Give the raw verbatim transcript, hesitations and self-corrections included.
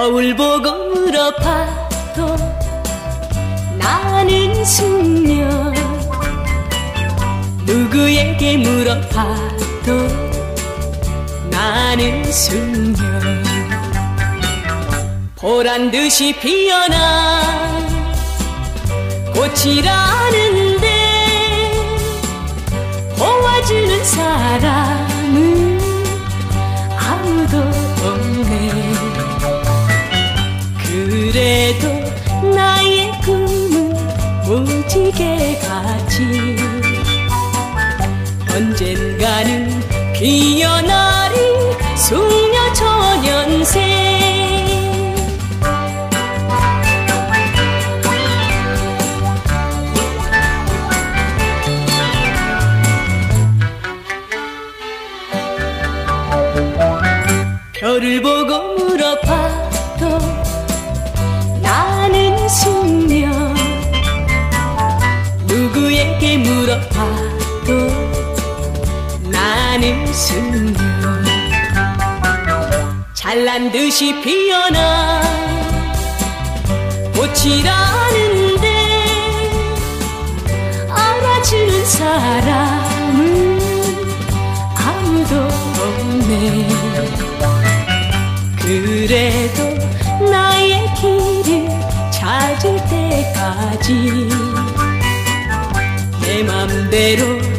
거울 보고 물어봐도 나는 숙녀. 누구에게 물어봐도 나는 숙녀. 보란듯이 피어난 꽃이라는데 보아주는 사람은 아무도 없네. 그래도 나의 꿈은 무지개 같이 언젠가는 피어나리 숙녀 초년생. 별을 보고 물어봐도 나는 숙녀. 누구에게 물어봐도 나는 숙녀. 잘난 듯이 피어난 꽃이라는데 알아주는 사람은 아무도 없네. 그래도 나의 길을 찾을 때까지 내 맘대로